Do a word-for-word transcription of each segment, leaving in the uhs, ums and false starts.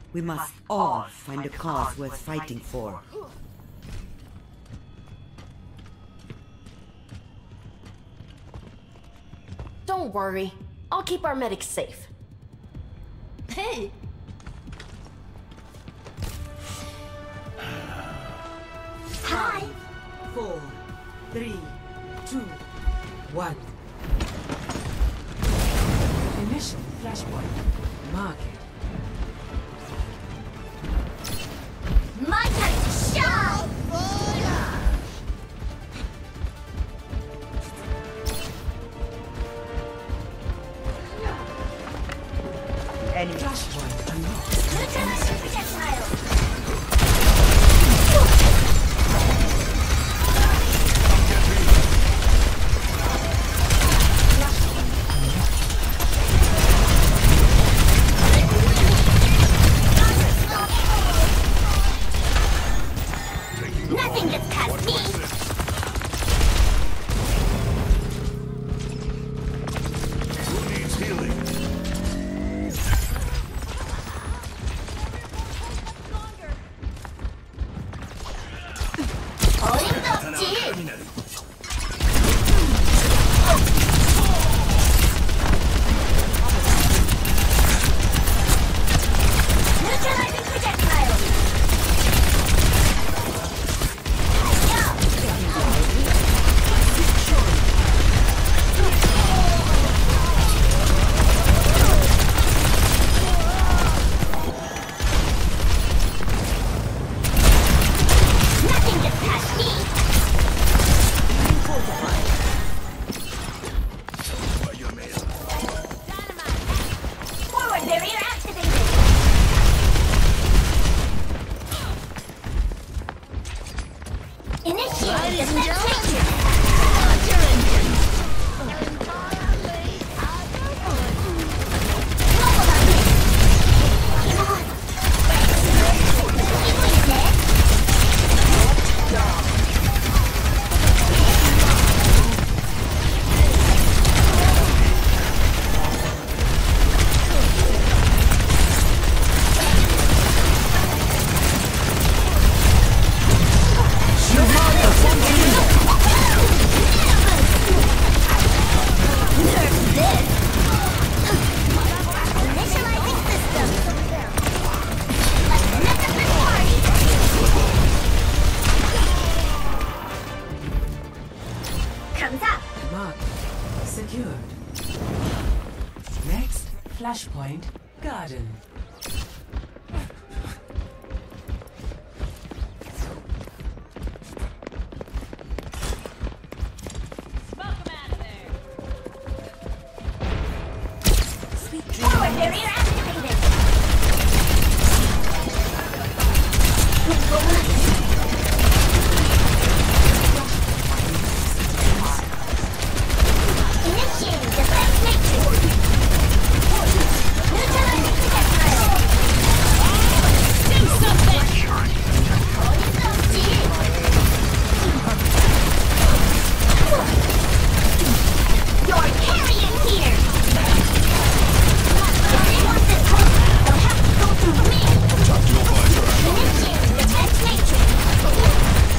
We must all find a cause worth fighting for. Don't worry. I'll keep our medics safe. Hey! Five, four, three, two, one. Initial flashpoint. Market. My time to shine! Enemy Flashpoint unlocked. Neutralizing projectile! Nothing gets past me! Who needs healing? 어림없지! Neutralizing projectile! Nothing gets past me! Forward barrier activated! Initiate defense matrix! Global update! Initializing system! Let's mess up this party! Comes up! Market. Secured. Next flashpoint. Garden. Forward barrier activated! Initiating defense matrix! Neutralizing projectile! Do something! You're carrying here! If they want this hook, they'll have to go through me! Initiating defense matrix!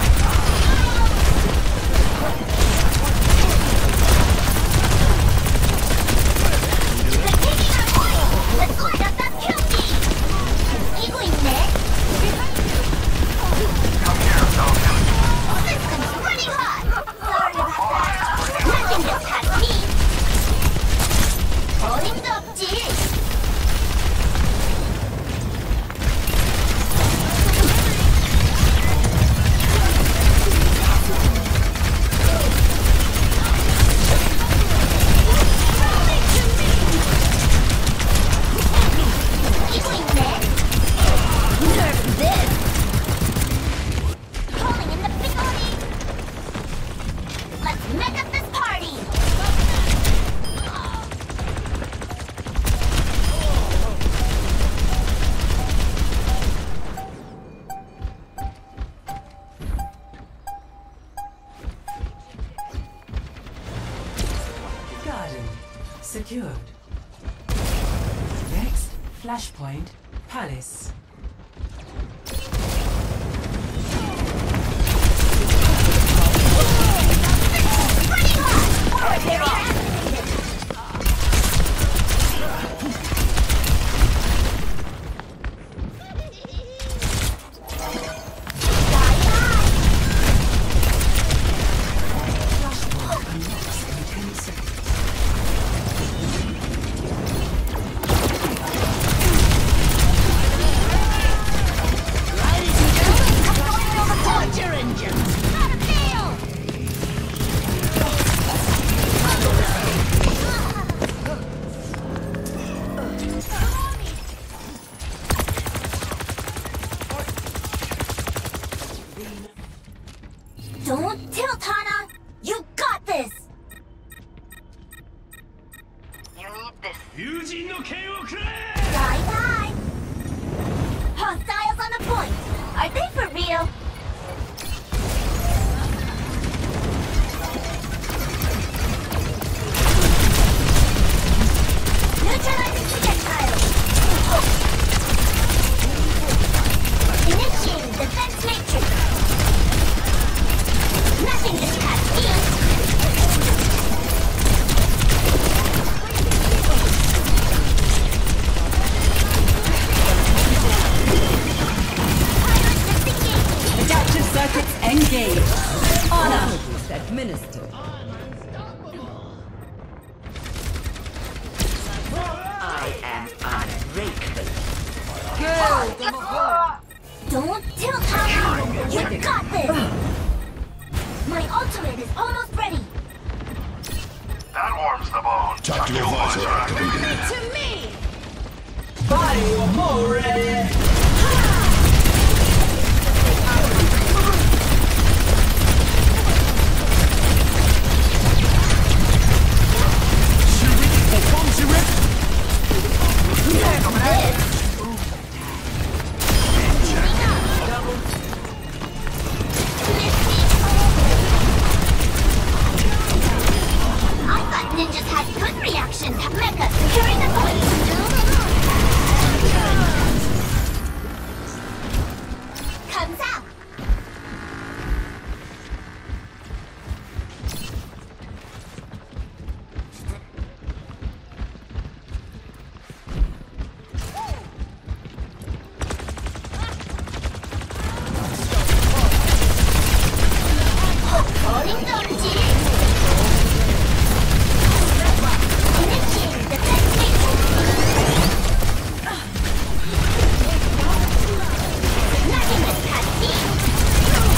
They're taking our point! Let's light up that kill feed! 이거있네! System's running hot! Sorry about that! Nothing gets past me! 어림도 없지! 이거있네! Nerf this! Calling in the big body! Let's mess up this party! Garden. Secured. Next flashpoint. Palace. Don't tilt, Hana! You got this! You need this. Bye bye! Hostiles on the point! Are they for real? Neutralizing projectile! Initiating defense matrix! Nothing gets past me! Adaptive circuits engaged. Honor. Boost administered. I am unbreakable. Don't tilt, Hana! You got this! My ultimate is almost ready! That warms the bone. Tactical visor activated. To me! I thought ninjas had good reactions! Mecha, securing the point! Comes out! Holding Dorji! Initiating defense matrix! Nothing gets past me!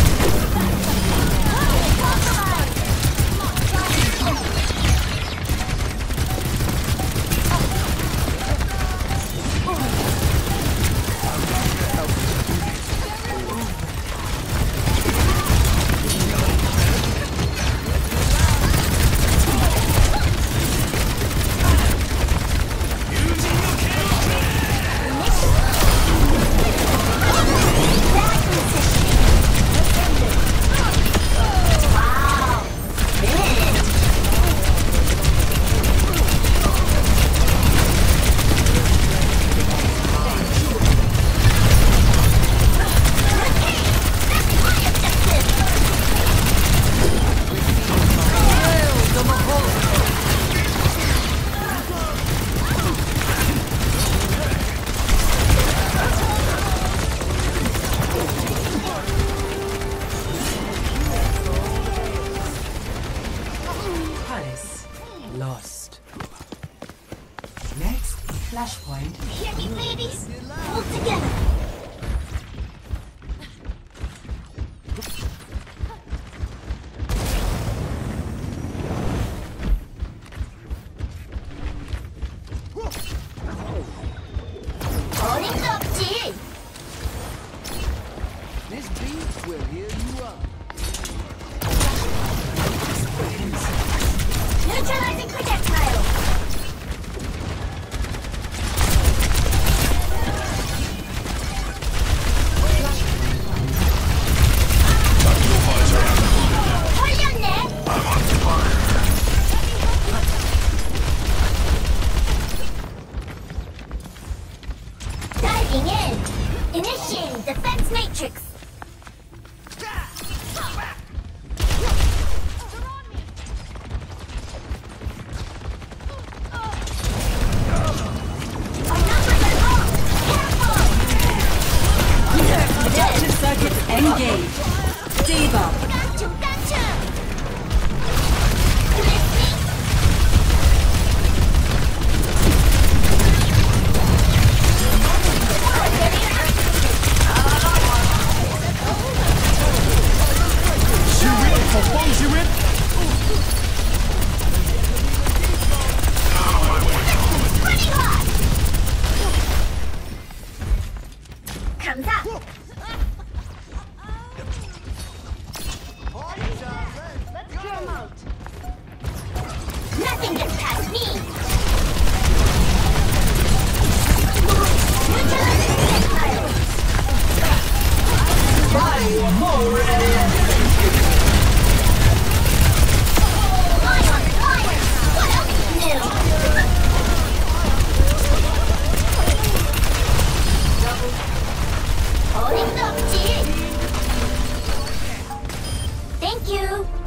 Palace. Lost. Next, flashpoint. Hear me, ladies? Hold together! Holding Dorji! This beat will heal you up. Neutralizing projectile! tricks. Adaptive circuits engaged. D.Va. Gotcha, gotcha. Pretty hot. 감사. Nothing gets past me. Fire on fire. What else new? 어림도 없지. Thank you.